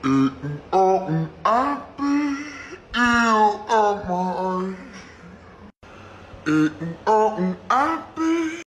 Eating out and happy, you are mine. Eating out and happy.